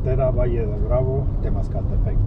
carretera Valle de Bravo, Temascaltepec.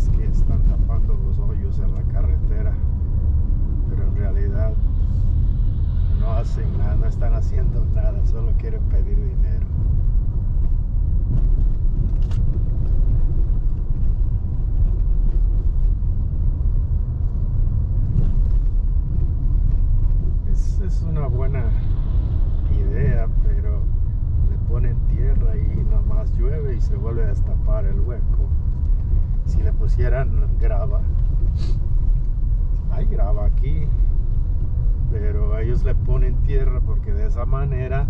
es que están tapando los hoyos en la carretera, pero en realidad no hacen nada, no están haciendo nada, solo quieren pedir dinero. Es una buena idea, pero le ponen tierra y nomás llueve y se vuelve a destapar el hueco. Si le pusieran grava, hay grava aquí, pero ellos le ponen tierra porque de esa manera,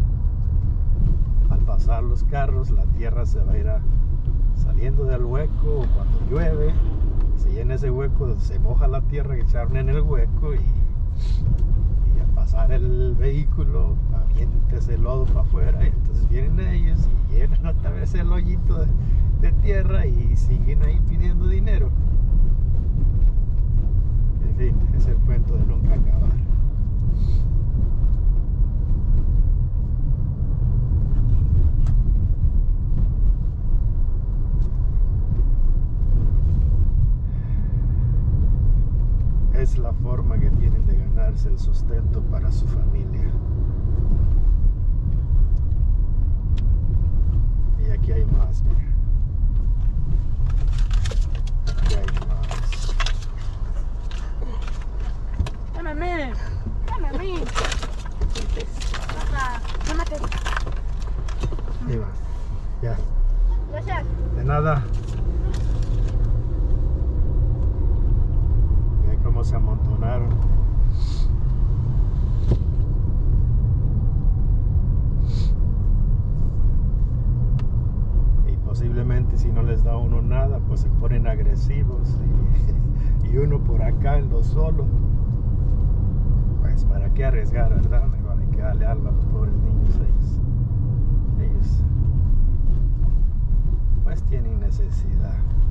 al pasar los carros, la tierra se va a ir saliendo del hueco. Cuando llueve, se llena ese hueco, se moja la tierra que echaron en el hueco y al pasar el vehículo avienta ese lodo para afuera, y entonces vienen ellos y llenan otra vez el hoyito de tierra y siguen ahí pidiendo dinero. En fin, es el cuento de nunca acabar. Es la forma que tienen de ganarse el sustento para su familia. Y aquí hay más, mira. Aquí hay más. Dame a mí. Dame a mí. Papá, tómate. Ahí va. Ya. Gracias. De nada. Ve cómo se amontonaron. Y posiblemente si no les da uno nada, pues se ponen agresivos y uno por acá en lo solo. Pues para qué arriesgar, ¿verdad? Mejor hay que darle algo a los pobres niños. Ellos pues tienen necesidad.